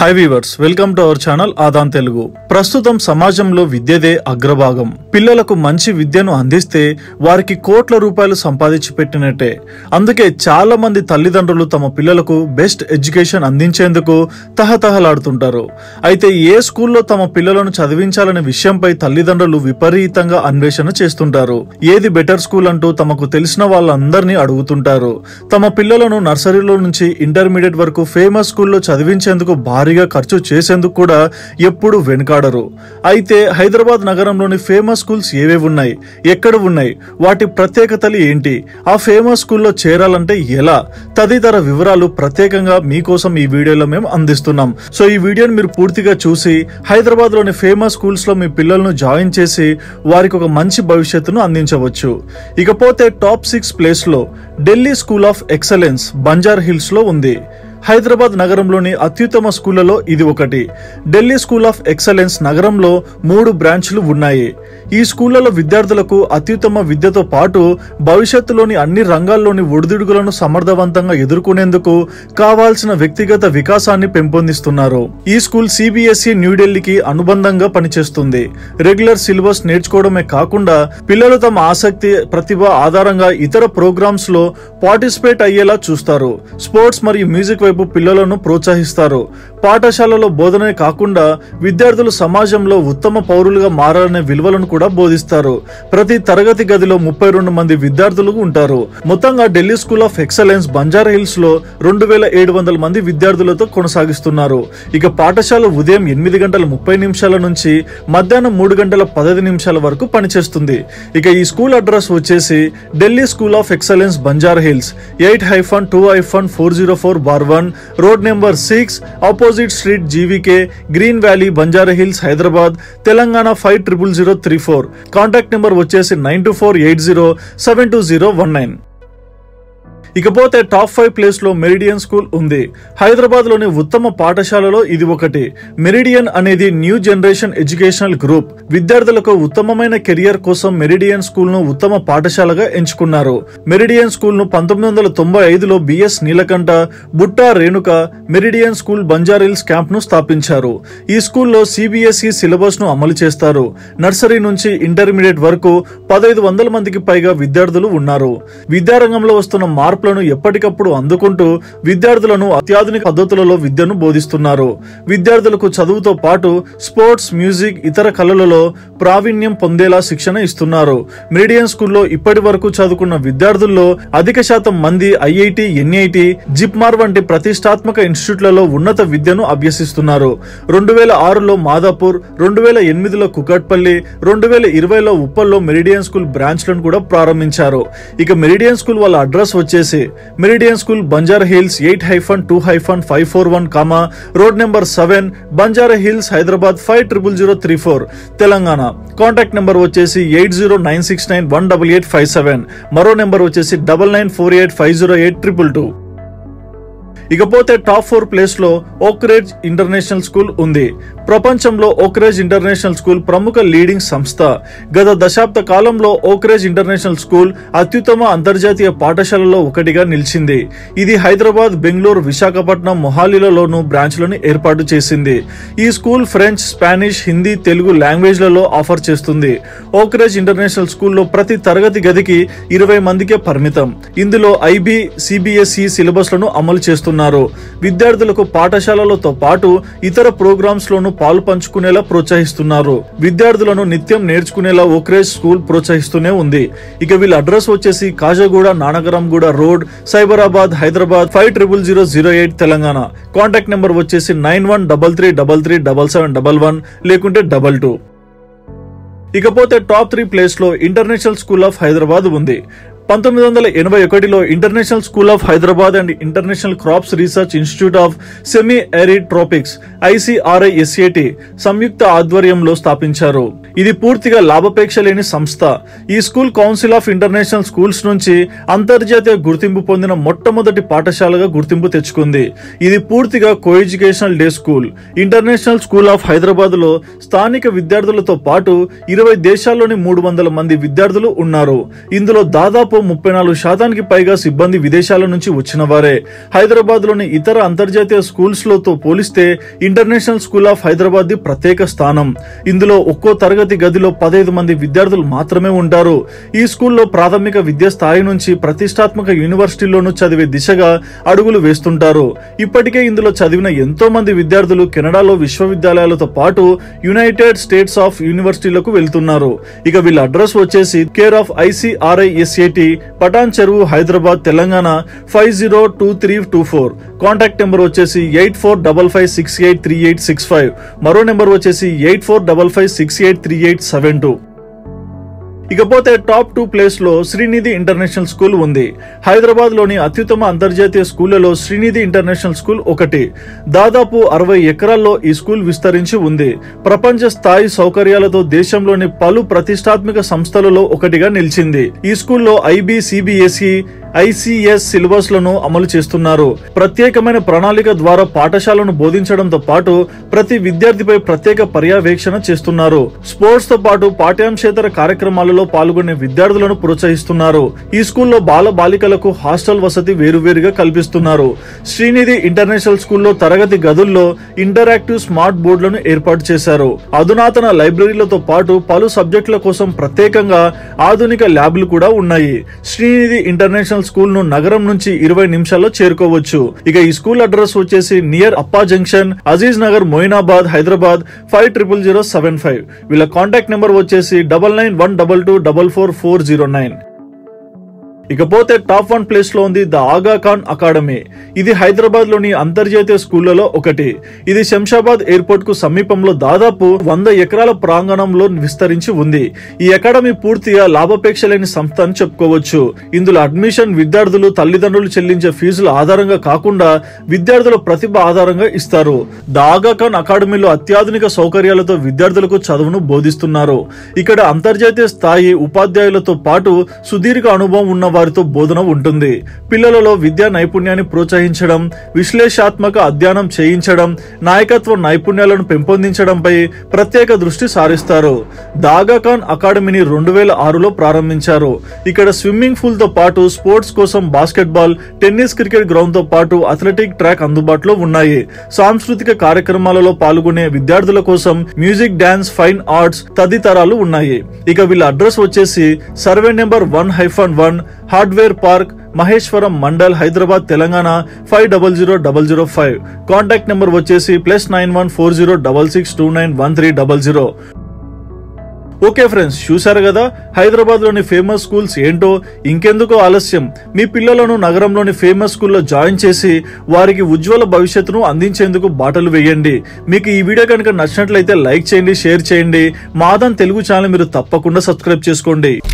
Hi viewers, welcome to our channel Aadhan Telugu. ప్రస్తుతం సమాజంలో విద్యదే అగ్రభాగం. పిల్లలకు మంచి విద్యను అందిస్తే వారికి కోట్ల రూపాయలు సంపాదించి పెట్టినట్టే. అందుకే చాలా మంది తల్లిదండ్రులు తమ పిల్లలకు బెస్ట్ ఎడ్యుకేషన్ అందించేందుకు తహతహలాడుతుంటారు. అయితే ఏ స్కూల్లో తమ పిల్లలను చదివించాలనే విషయంపై తల్లిదండ్రులు విపరీతంగా అన్వేషణ చేస్తుంటారు. ఏది బెటర్ స్కూల్ అంటూ తమకు తెలిసిన వాళ్ళందరినీ అడుగుతుంటారు. తమ పిల్లలను నర్సరీలో నుంచి ఇంటర్మీడియట్ వరకు ఫేమస్ స్కూల్లో చదివించేందుకు భారీగా ఖర్చు చేసేందుకు కూడా ఎప్పుడు వెనుకాడరు. అయితే హైదరాబాద్ నగరంలోని ఫేమస్ స్కూల్స్ ఏవేవి ఉన్నాయి, ఎక్కడ ఉన్నాయి, వాటి ప్రత్యేకతలు ఏంటి, ఆ ఫేమస్ స్కూల్లో చేరాలంటే ఎలా తదితర వివరాలు ప్రత్యేకంగా మీకోసం ఈ వీడియోలో మేము అందిస్తున్నాం. సో ఈ వీడియోని మీరు పూర్తిగా చూసి హైదరాబాద్ లోని ఫేమస్ స్కూల్స్ లో మీ పిల్లలను జాయిన్ చేసి వారికి ఒక మంచి భవిష్యత్తును అందించవచ్చు. ఇకపోతే టాప్ 6 ప్లేస్ లో Delhi School of Excellence Banjara Hills లో ఉంది. హైదరాబాద్ నగరంలోని అత్యుత్తమ స్కూళ్లలో ఇది ఒకటి. ఢిల్లీ స్కూల్ ఆఫ్ ఎక్సలెన్స్ నగరంలో 3 బ్రాంచ్లు ఉన్నాయి. ఈ స్కూళ్లలో విద్యార్థులకు అత్యుత్తమ విద్యతో పాటు భవిష్యత్తులోని అన్ని రంగాల్లోని ఒడిదుడుకులను సమర్థవంతంగా ఎదుర్కొనేందుకు కావాల్సిన వ్యక్తిగత వికాసాన్ని పెంపొందిస్తున్నారు. ఈ స్కూల్ సిబిఎస్ఈ న్యూఢిల్లీకి అనుబంధంగా పనిచేస్తుంది. రెగ్యులర్ సిలబస్ నేర్చుకోవడమే కాకుండా పిల్లలు తమ ఆసక్తి, ప్రతిభ ఆధారంగా ఇతర ప్రోగ్రామ్స్ లో పార్టిసిపేట్ అయ్యేలా చూస్తారు. స్పోర్ట్స్ మరియు మ్యూజిక్ వైపు పిల్లలను ప్రోత్సహిస్తారు. పాఠశాలలో బోధనే కాకుండా విద్యార్థులు సమాజంలో ఉత్తమ పౌరులుగా మారాలనే విలువలను కూడా బోధిస్తారు. ప్రతి తరగతి గదిలో 32 మంది విద్యార్థులు ఉంటారు. మొత్తంగా Delhi School of Excellence Banjara Hills లో 2700 మంది విద్యార్థులతో కొనసాగిస్తున్నారు. ఇక పాఠశాల ఉదయం 8:30 నుంచి మధ్యాహ్నం 3:15 వరకు పనిచేస్తుంది. ఇక ఈ స్కూల్ అడ్రస్ వచ్చేసి Delhi School of Excellence Banjara Hills 8-2-404/1 road number 6 opposite street GVK Green Valley Banjara Hills Hyderabad Telangana 500034. Contact number వచ్చేసి 9248072019. ఇకపోతే టాప్ 5 ప్లేస్ లో మెరిడియన్ స్కూల్ ఉంది. హైదరాబాద్ లోని ఉత్తమ పాఠశాలలో ఇది ఒకటి. మెరిడియన్ అనేది న్యూ జనరేషన్ ఎడ్యుకేషనల్ గ్రూప్. విద్యార్థులకు ఉత్తమమైన కెరియర్ కోసం మెరిడియన్ స్కూల్ ను ఉత్తమ పాఠశాలగా ఎంచుకున్నారు. మెరిడియన్ స్కూల్ ను 1995లో BS Neelakantha, Butta Renuka Meridian School Banjara Hills camp ను స్థాపించారు. ఈ స్కూల్లో సిబిఎస్ఈ సిలబస్ ను అమలు చేస్తారు. నర్సరీ నుంచి ఇంటర్మీడియట్ వరకు 1500 మందికి పైగా విద్యార్థులు ఉన్నారు. విద్యారంగంలో వస్తున్న మార్పులను ఎప్పటికప్పుడు అందుకుంటూ విద్యార్థులను అత్యాధునిక పద్ధతులలో విద్యను బోధిస్తున్నారు. విద్యార్థులకు చదువుతో పాటు స్పోర్ట్స్, మ్యూజిక్, ఇతర కళలలో ప్రావీణ్యం పొందేలా శిక్షణ ఇస్తున్నారు. మెరిడియన్ స్కూల్లో ఇప్పటి వరకు చదువుకున్న విద్యార్థుల్లో అధిక శాతం మంది ఐఐటి, ఎన్ఐటి, జిప్మార్ వంటి ప్రతిష్టాత్మక ఇన్స్టిట్యూట్లలో ఉన్నత విద్యను అభ్యసిస్తున్నారు. 2006లో మాదాపూర్, 2008లో కుకట్పల్లి, 2020లో ఉప్పల్లో మెరిడియన్ స్కూల్ బ్రాంచ్లను కూడా ప్రారంభించారు. ఇక మెరిడియన్ స్కూల్ వాళ్ళ అడ్రస్ వచ్చేసి Meridian School Banjara Hills 8-2-541, road number 7 Banjara Hills Hyderabad 500034 Telangana. Contact number వచ్చేసి 8096918857. మరో నెంబర్ వచ్చేసి 9948508222. ఇకపోతే టాప్ 4 ప్లేస్ లో ఓక్రేజ్ ఇంటర్నేషనల్ స్కూల్ ఉంది. ప్రపంచంలో ఓక్రేజ్ ఇంటర్నేషనల్ స్కూల్ ప్రముఖ లీడింగ్ సంస్థ. గత దశాబ్ద కాలంలో ఓక్రేజ్ ఇంటర్నేషనల్ స్కూల్ అత్యుత్తమ అంతర్జాతీయ పాఠశాలలో ఒకటిగా నిలిచింది. ఇది హైదరాబాద్, బెంగళూరు, విశాఖపట్నం, మొహాలీలలోనూ బ్రాంచ్లను ఏర్పాటు చేసింది. ఈ school French, Spanish, Hindi, Telugu లాంగ్వేజ్లలో ఆఫర్ చేస్తుంది. ఓక్రేజ్ ఇంటర్నేషనల్ స్కూల్లో ప్రతి తరగతి గదికి 20 మందికే పరిమితం. ఇందులో ఐబీ, సిబిఎస్ఈ సిలబస్ లను అమలు చేస్తున్నారు. విద్యార్థులకు పాఠశాలలతో పాటు ఇతర ప్రోగ్రామ్స్ లోను పాలు పంచుకునేలా ప్రోత్సహిస్తున్నారు. విద్యార్థులను నిత్యం నేర్చుకునేలా ఓక్రేజ్ స్కూల్ ప్రోత్సహిస్తూనే ఉంది. ఇక వీళ్ళ అడ్రస్ వచ్చేసి Khajaguda, Nanakramguda road, Cyberabad Hyderabad 500008 Telangana. Contact number వచ్చేసి 9133337711 లేకుంటే 22. ఇకపోతే టాప్ 3 ప్లేస్ లో ఇంటర్నేషనల్ స్కూల్ ఆఫ్ హైదరాబాద్ ఉంది. 1981లో International School of Hyderabad and International Crops Research Institute of Semi Arid Tropics ICRISAT సంయుక్త ఆధ్వర్యంలో స్థాపించారు. ఇది పూర్తిగా లాభాపేక్ష లేని సంస్థ. ఈ school Council of International Schools నుంచి అంతర్జాతీయ గుర్తింపు పొందిన మొట్టమొదటి పాఠశాలగా గుర్తింపు తెచ్చుకుంది. ఇది పూర్తిగా co educational day school. International School of Hyderabad లో స్థానిక విద్యార్థులతో పాటు 20 దేశాల్లోని 300 మంది విద్యార్థులు ఉన్నారు. ఇందులో దాదాపు 34% పైగా సిబ్బంది విదేశాల నుంచి వచ్చిన వారే. హైదరాబాద్ లోని ఇతర అంతర్జాతీయ స్కూల్స్ లతో పోలిస్తే ఇంటర్నేషనల్ స్కూల్ ఆఫ్ హైదరాబాద్ ది ప్రత్యేక స్థానం. ఇందులో ఒక్కో తరగతి గదిలో 15 మంది విద్యార్థులు మాత్రమే ఉంటారు. ఈ స్కూల్లో ప్రాథమిక విద్యా స్థాయి నుంచి ప్రతిష్టాత్మక యూనివర్సిటీల్లోనూ చదివే దిశగా అడుగులు వేస్తుంటారు. ఇప్పటికే ఇందులో చదివిన ఎంతో మంది విద్యార్థులు కెనడాలో విశ్వవిద్యాలయాలతో పాటు యునైటెడ్ స్టేట్స్ ఆఫ్ యూనివర్సిటీలకు వెళ్తున్నారు. ఇక వీళ్ళ అడ్రస్ వచ్చేసి కేర్ ఆఫ్ ICRISAT, పటాన్ చెరువు, హైదరాబాద్, తెలంగాణ 502324. కాంటాక్ట్ నెంబర్ వచ్చేసి 8455683865. మరో నెంబర్ వచ్చేసి 8455683872. ఇకపోతే టాప్ 2 ప్లేస్ లో శ్రీనిధి ఇంటర్నేషనల్ స్కూల్ ఉంది. హైదరాబాద్ లోని అత్యుత్తమ అంతర్జాతీయ స్కూళ్లలో శ్రీనిధి ఇంటర్నేషనల్ స్కూల్ ఒకటి. దాదాపు 60 ఎకరాల్లో ఈ స్కూల్ విస్తరించి ఉంది. ప్రపంచ స్థాయి సౌకర్యాలతో దేశంలోని పలు ప్రతిష్టాత్మక సంస్థలలో ఒకటిగా నిలిచింది. ఈ స్కూల్లో IB, CBSE, ICS సిలబస్ లను అమలు చేస్తున్నారు. ప్రత్యేకమైన ప్రణాళిక ద్వారా పాఠశాలను బోధించడంతో పాటు ప్రతి విద్యార్థిపై ప్రత్యేక పర్యవేక్షణ చేస్తున్నారు. స్పోర్ట్స్ తో పాటు పాఠ్యాంశేతర కార్యక్రమాలలో పాల్గొనే విద్యార్థులను ప్రోత్సహిస్తున్నారు. ఈ స్కూల్లో బాల బాలికలకు హాస్టల్ వసతి వేరువేరుగా కల్పిస్తున్నారు. శ్రీనిధి ఇంటర్నేషనల్ స్కూల్లో తరగతి గదుల్లో ఇంటరాక్టివ్ స్మార్ట్ బోర్డులను ఏర్పాటు చేశారు. అధునాతన లైబ్రరీలతో పాటు పలు సబ్జెక్టుల కోసం ప్రత్యేకంగా ఆధునిక ల్యాబ్లు కూడా ఉన్నాయి. శ్రీనిధి ఇంటర్నేషనల్ స్కూల్ ను నగరం నుంచి 20 నిమిషాల్లో చేరుకోవచ్చు. ఇక ఈ స్కూల్ అడ్రస్ వచ్చేసి నియర్ అప్పా జంక్షన్, అజీజ్ నగర్, మొయినాబాద్, హైదరాబాద్ 500075. వీళ్ళ కాంటాక్ట్ నెంబర్ వచ్చేసి 9912224449. ఇకపోతే టాప్ 1 ప్లేస్ లో ఉంది ద ఆగా ఖాన్ అకాడమీ. ఇది హైదరాబాద్ లోని అంతర్జాతీయ స్కూళ్లలో ఒకటి. ఇది శంషాబాద్ ఎయిర్పోర్ట్ కు సమీపంలో దాదాపు 100 ఎకరాల ప్రాంగణంలో విస్తరించి ఉంది. ఈ అకాడమీ పూర్తిగా లాభాపేక్ష లేని సంస్థ అని చెప్పుకోవచ్చు. ఇందులో అడ్మిషన్ విద్యార్థులు తల్లిదండ్రులు చెల్లించే ఫీజుల ఆధారంగా కాకుండా విద్యార్థుల ప్రతిభ ఆధారంగా ఇస్తారు. ద ఆగా ఖాన్ అకాడమీలో అత్యాధునిక సౌకర్యాలతో విద్యార్థులకు చదువును బోధిస్తున్నారు. ఇక్కడ అంతర్జాతీయ స్థాయి ఉపాధ్యాయులతో పాటు సుదీర్ఘ అనుభవం ఉన్న వారితో బోధన ఉంటుంది. పిల్లలలో విద్యా నైపుణ్యాన్ని ప్రోత్సహించడం, విశ్లేషాత్మక అధ్యయనం చేయించడం, నాయకత్వ నైపుణ్యాలను పెంపొందించడంపై ప్రత్యేక దృష్టి సారిస్తారు. ద ఆగా ఖాన్ అకాడమీని 2006లో ప్రారంభించారు. ఇక్కడ స్విమ్మింగ్ పూల్ తో పాటు స్పోర్ట్స్ కోసం బాస్కెట్బాల్, టెన్నిస్, క్రికెట్ గ్రౌండ్ తో పాటు అథ్లెటిక్ ట్రాక్ అందుబాటులో ఉన్నాయి. సాంస్కృతిక కార్యక్రమాలలో పాల్గొనే విద్యార్థుల కోసం మ్యూజిక్, డాన్స్, ఫైన్ ఆర్ట్స్ తదితరాలు ఉన్నాయి. ఇక వీళ్ళ అడ్రస్ వచ్చేసి survey number 1-1 hardware park, Maheshwaram mandal, Hyderabad, Telangana 500005. Contact number వచ్చేసి +914066291300. ఓకే ఫ్రెండ్స్, చూశారు కదా హైదరాబాద్ లోని ఫేమస్ స్కూల్స్ ఏంటో. ఇంకెందుకో ఆలస్యం, మీ పిల్లలను నగరంలోని ఫేమస్ స్కూల్లో జాయిన్ చేసి వారికి ఉజ్వల భవిష్యత్తును అందించేందుకు బాటలు వేయండి. మీకు ఈ వీడియో కనుక నచ్చినట్లయితే లైక్ చేయండి, షేర్ చేయండి. మా ఆదాన్ తెలుగు ఛానల్ మీరు తప్పకుండా సబ్స్క్రైబ్ చేసుకోండి.